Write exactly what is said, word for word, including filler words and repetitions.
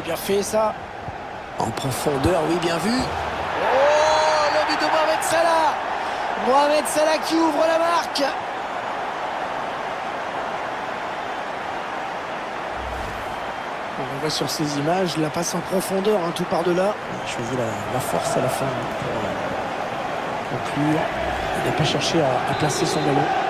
Oui, bien fait ça. En profondeur, oui, bien vu. Oh, le but de Mohamed Salah. Mohamed Salah qui ouvre la marque. On voit sur ces images la passe en profondeur, hein, tout par-delà. Il a choisi la, la force à la fin pour euh, conclure. Il n'a pas cherché à, à placer son ballon.